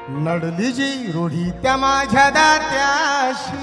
नडली जी रूढी त्या माझ्या दात्याशी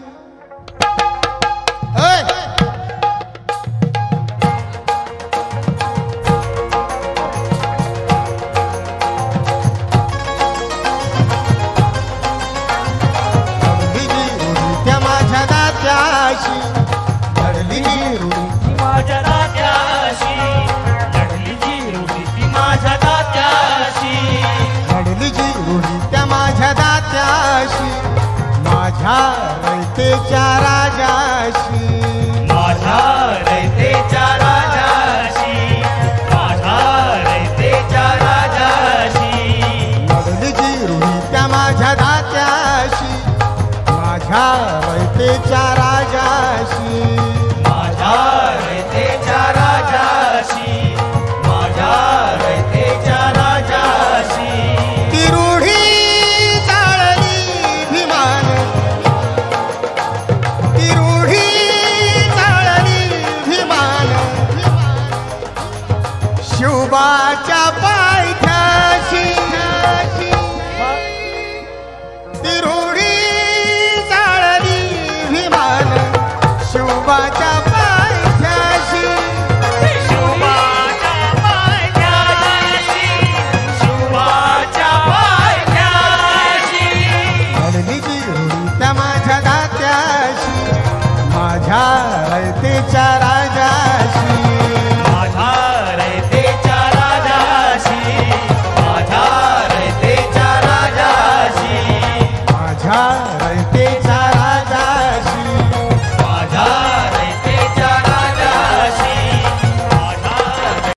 लढली जी रूढी माझ्या दात्याशी लढली जी रूढी माझ्या दात्याशी लढली जी रूढी त्या माझ्या दात्याशी माझ्या रयतेच्या राजाशी माझ्या रयतेच्या राजाशी माझ्या रयतेच्या राजाशी लढली जी रूढी त्या माझ्या दात्याशी माझ्या रयतेच्या